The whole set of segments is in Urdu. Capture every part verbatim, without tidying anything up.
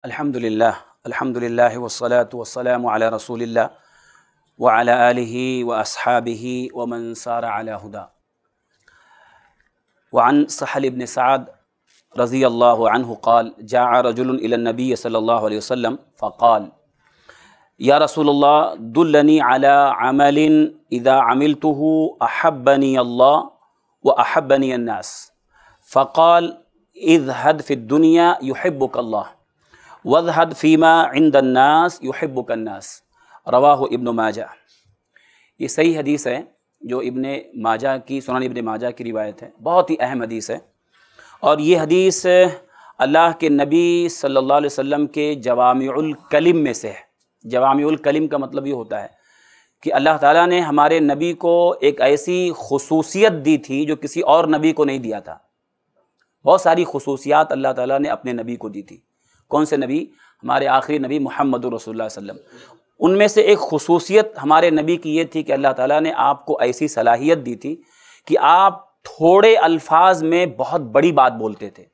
الحمد للہ الحمد للہ والصلاة والسلام علی رسول اللہ وعلی آلہ واصحابہ ومن سار علی ہدی. وعن سہل بن سعد رضی اللہ عنہ قال جاء رجل الى النبی صلی اللہ علیہ وسلم فقال یا رسول اللہ دلنی علی عمل اذا عملته احبنی اللہ واحبنی الناس فقال اذهد فی الدنیا یحبک اللہ وَاذْهَدْ فِيمَا عِنْدَ النَّاسِ يُحِبُّكَ النَّاسِ رواہ ابن ماجہ. یہ صحیح حدیث ہے جو ابن ماجہ کی سنن ابن ماجہ کی روایت ہے، بہت ہی اہم حدیث ہے. اور یہ حدیث اللہ کے نبی صلی اللہ علیہ وسلم کے جوامع الکلم میں سے ہے. جوامع الکلم کا مطلب یہ ہوتا ہے کہ اللہ تعالیٰ نے ہمارے نبی کو ایک ایسی خصوصیت دی تھی جو کسی اور نبی کو نہیں دیا تھا. بہت ساری خصوصیات اللہ تعالیٰ نے اپنے نبی کو دی تھی. کون سے نبی؟ ہمارے آخری نبی محمد رسول اللہ صلی اللہ علیہ وسلم. ان میں سے ایک خصوصیت ہمارے نبی کی یہ تھی کہ اللہ تعالیٰ نے آپ کو ایسی صلاحیت دی تھی کہ آپ تھوڑے الفاظ میں بہت بڑی بات بولتے تھے.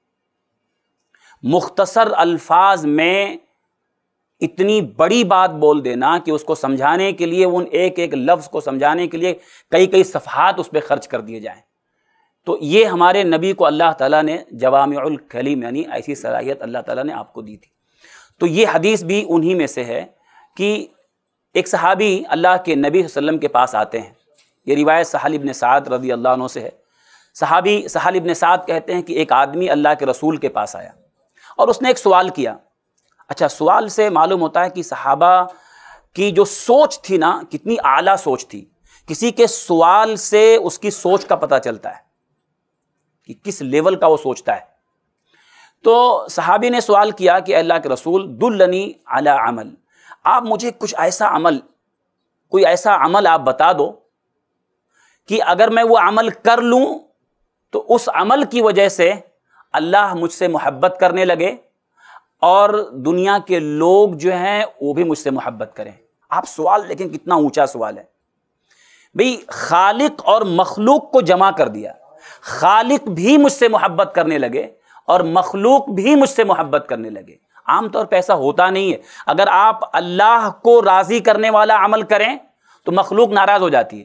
مختصر الفاظ میں اتنی بڑی بات بول دینا کہ اس کو سمجھانے کے لیے ان ایک ایک لفظ کو سمجھانے کے لیے کئی کئی صفحات اس پہ خرچ کر دیے جائیں. تو یہ ہمارے نبی کو اللہ تعالیٰ نے جوامع الکلم یعنی ایسی صلاحیت اللہ تعالیٰ نے آپ کو دی تھی. تو یہ حدیث بھی انہی میں سے ہے کہ ایک صحابی اللہ کے نبی صلی اللہ علیہ وسلم کے پاس آتے ہیں. یہ روایت سہل بن سعد رضی اللہ عنہ سے ہے. صحابی سہل بن سعد کہتے ہیں کہ ایک آدمی اللہ کے رسول کے پاس آیا اور اس نے ایک سوال کیا. اچھا، سوال سے معلوم ہوتا ہے کہ صحابہ کی جو سوچ تھی نا کتنی اعلیٰ سوچ تھی. کسی کے سوال سے اس کی سوچ کا پتہ چلتا ہے کہ کس لیول کا وہ سوچتا ہے. تو صحابی نے سوال کیا کہ اللہ کے رسول دلنی علی عمل، آپ مجھے کچھ ایسا عمل کوئی ایسا عمل آپ بتا دو کہ اگر میں وہ عمل کر لوں تو اس عمل کی وجہ سے اللہ مجھ سے محبت کرنے لگے اور دنیا کے لوگ جو ہیں وہ بھی مجھ سے محبت کریں. آپ سوال لیکن کتنا اونچا سوال ہے بھئی. خالق اور مخلوق کو جمع کر دیا. خالق بھی مجھ سے محبت کرنے لگے اور مخلوق بھی مجھ سے محبت کرنے لگے. عام طور پہ ایسا ہوتا نہیں ہے. اگر آپ اللہ کو راضی کرنے والا عمل کریں تو مخلوق ناراض ہو جاتی ہے.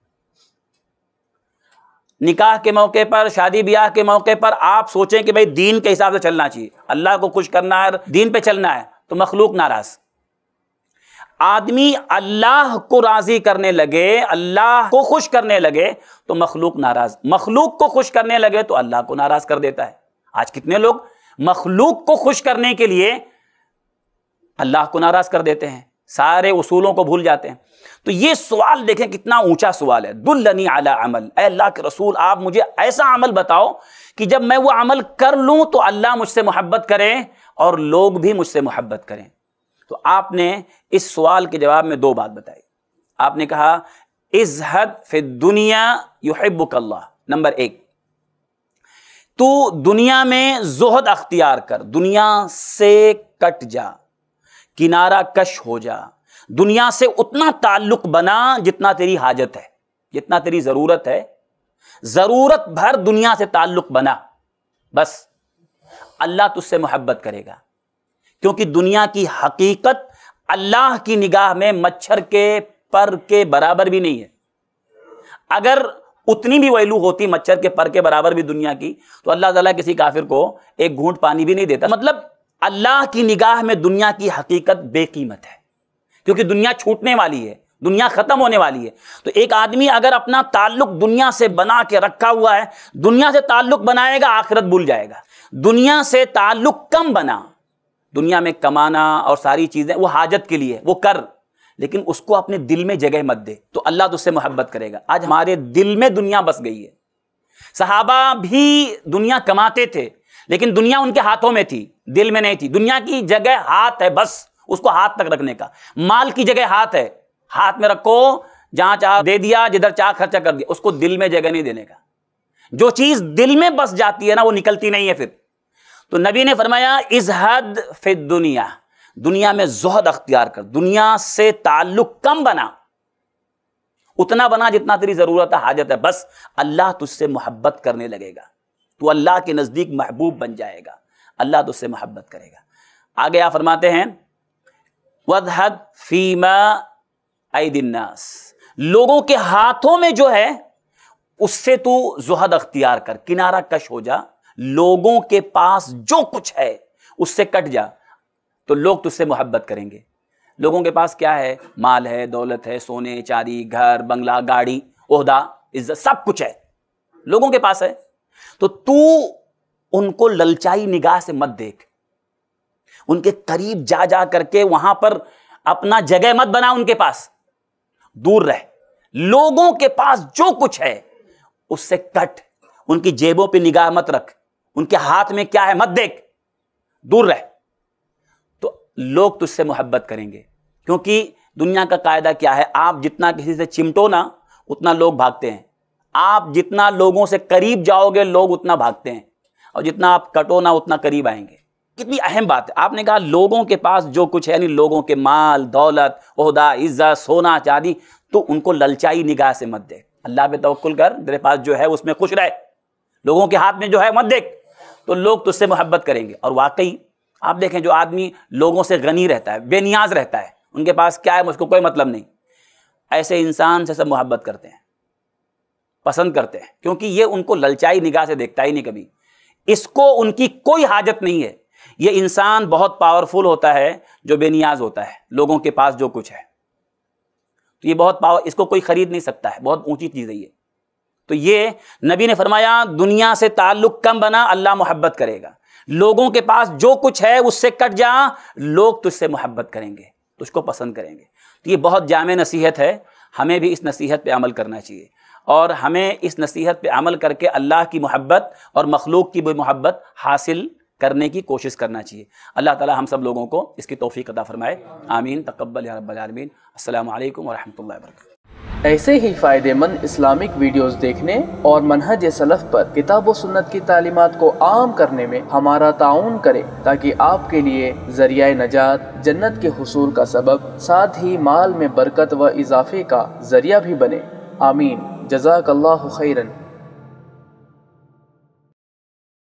نکاح کے موقع پر، شادی بیاہ کے موقع پر آپ سوچیں کہ بھئی دین کے حساب سے چلنا چاہیے، اللہ کو خوش کرنا ہے، دین پہ چلنا ہے، تو مخلوق ناراض. آدمی اللہ کو راضی کرنے لگے، اللہ کو خوش کرنے لگے تو مخلوق ناراض. مخلوق کو خوش کرنے لگے تو اللہ کو ناراض کر دیتا ہے. آج کتنے لوگ مخلوق کو خوش کرنے کے لیے اللہ کو ناراض کر دیتے ہیں، سارے اصولوں کو بھول جاتے ہیں. تو یہ سوال دیکھیں کتنا اونچا سوال ہے. دلنی علی عمل، اے اللہ کے رسول آپ مجھے ایسا عمل بتاؤ کہ جب میں وہ عمل کر لوں تو اللہ مجھ سے محبت کرے اور لوگ بھی مجھ سے محبت کریں. تو آپ نے اس سوال کے جواب میں دو بات بتائی. آپ نے کہا ازہد فی الدنیا یحبک اللہ. نمبر ایک، تو دنیا میں زہد اختیار کر، دنیا سے کٹ جا، کنارہ کش ہو جا، دنیا سے اتنا تعلق بنا جتنا تیری حاجت ہے، جتنا تیری ضرورت ہے. ضرورت بھر دنیا سے تعلق بنا، بس اللہ تجھ سے محبت کرے گا. کیونکہ دنیا کی حقیقت اللہ کی نگاہ میں مچھر کے پر کے برابر بھی نہیں ہے. اگر اتنی بھی ویلو ہوتی مچھر کے پر کے برابر بھی دنیا کی تو اللہ تعالیٰ کسی کافر کو ایک گھونٹ پانی بھی نہیں دیتا. مطلب اللہ کی نگاہ میں دنیا کی حقیقت بے قیمت ہے، کیونکہ دنیا چھوٹنے والی ہے، دنیا ختم ہونے والی ہے. تو ایک آدمی اگر اپنا تعلق دنیا سے بنا کے رکھا ہوا ہے، دنیا سے تعلق بنائے گا آخرت بھول جائے گا. دنیا سے تعلق کم بنا، دنیا میں کمانا اور ساری چیزیں وہ حاجت کے لیے وہ کر، لیکن اس کو اپنے دل میں جگہ مت دے تو اللہ تجھ سے محبت کرے گا. آج ہمارے دل میں دنیا بس گئی ہے. صحابہ بھی دنیا کماتے تھے لیکن دنیا ان کے ہاتھوں میں تھی، دل میں نہیں تھی. دنیا کی جگہ ہاتھ ہے، بس اس کو ہاتھ تک رکھنے کا. مال کی جگہ ہاتھ ہے، ہاتھ میں رکھو، جہاں چاہ دے دیا، جدھر چاہ خرچہ کر دیا. اس کو دل میں جگہ نہیں دینے کا. جو چیز دل میں بس جاتی ہے نا وہ نکلتی نہیں ہے پھر. تو نبی نے فرمایا ازہد فی الدنیا، دنیا میں زہد اختیار کر، دنیا سے تعلق کم بنا، اتنا بنا جتنا تیری ضرورت ہے، حاجت ہے. بس اللہ تجھ سے محبت کرنے لگے گا، تو اللہ کے نزدیک محبوب بن جائے گا، اللہ تجھ سے محبت کرے گا. आगे आप फरमाते हैं वज़हद फीमा ऐदिन्नास, लोगों के हाथों में जो है उससे तू ज़ुहद अख्तियार कर, किनारा कश हो जा, लोगों के पास जो कुछ है उससे कट जा, तो लोग तुझसे मोहब्बत करेंगे। लोगों के पास क्या है? माल है, दौलत है, सोने चांदी, घर बंगला, गाड़ी, ओहदा, इज्जत, सब कुछ है लोगों के पास है। तो तू उनको ललचाई निगाह से मत देख, उनके करीब जा जा करके वहां पर अपना जगह मत बना, उनके पास दूर रह। लोगों के पास जो कुछ है उससे कट, उनकी जेबों पे निगाह मत रख, उनके हाथ में क्या है मत देख, दूर रह, तो लोग तुझसे मोहब्बत करेंगे। क्योंकि दुनिया का कायदा क्या है? आप जितना किसी से चिमटो ना उतना लोग भागते हैं, आप जितना लोगों से करीब जाओगे लोग उतना भागते हैं, और जितना आप कटो ना उतना करीब आएंगे। कितनी अहम बात है। आपने कहा लोगों के पास जो कुछ है, यानी लोगों के माल, दौलत, ओहदा, इज्जत, सोना चांदी, तो उनको ललचाई निगाह से मत देख, अल्लाह पे तवक्कुल कर, तेरे पास जो है उसमें खुश रहे, लोगों के हाथ में जो है मत देख, तो लोग तुझसे मोहब्बत करेंगे। और वाकई आप देखें, जो आदमी लोगों से गनी रहता है, बेनियाज रहता है, उनके पास क्या है मुझको कोई मतलब नहीं, ऐसे इंसान से सब मोहब्बत करते हैं, पसंद करते हैं, क्योंकि ये उनको ललचाई निगाह से देखता ही नहीं कभी, इसको उनकी कोई हाजत नहीं है। ये इंसान बहुत पावरफुल होता है जो बेनियाज होता है, लोगों के पास जो कुछ है, तो ये बहुत पावर, इसको कोई खरीद नहीं सकता है, बहुत ऊंची चीज है ये। तो ये नबी ने फरमाया दुनिया से ताल्लुक कम बना, अल्लाह मोहब्बत करेगा। लोगों के पास जो कुछ है उससे कट जा, लोग तुझसे मोहब्बत करेंगे, तुझको पसंद करेंगे। तो ये बहुत जामे नसीहत है, हमें भी इस नसीहत पे अमल करना चाहिए, और हमें इस नसीहत पे अमल करके अल्लाह की मोहब्बत और मखलूक की भी मोहब्बत हासिल करने की कोशिश करना चाहिए। अल्लाह ताला हम सब लोगों को इसकी तौफीक अता फरमाए। आमीन। तक़ब्बल या रब्बल आलमीन। अस्सलामु अलैकुम व रहमतुल्लाहि व बरकातुहू। ऐसे ही फ़ायदेमंद इस्लामिक वीडियोस देखने और मनहज सलफ़ पर किताब व सुन्नत की तालीमात को आम करने में हमारा ताउन करें, ताकि आपके लिए ज़रिया नजात, जन्नत के हुसूल का सबब, साथ ही माल में बरकत व इजाफे का ज़रिया भी बने। आमीन। जज़ाकल्लाहु खैरन।